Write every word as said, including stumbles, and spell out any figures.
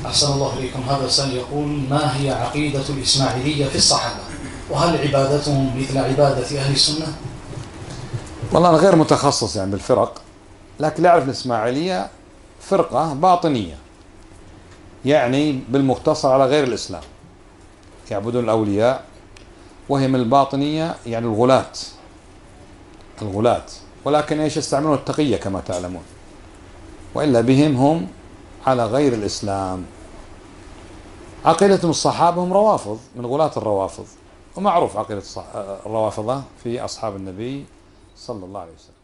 أحسن الله إليكم. هذا سائل يقول: ما هي عقيدة الإسماعيلية في الصحابة؟ وهل عبادتهم مثل عبادة أهل السنة؟ والله أنا غير متخصص يعني بالفرق، لكن لا أعرف الإسماعيلية فرقة باطنية، يعني بالمختصر على غير الإسلام، يعبدون الأولياء، وهي من الباطنية يعني الغلاة الغلاة ولكن إيش يستعملون التقية كما تعلمون، وإلا بهم هم على غير الإسلام. عقيدتهم الصحابة هم روافض، من غلاة الروافض، ومعروف عقيدة الروافضة في أصحاب النبي صلى الله عليه وسلم.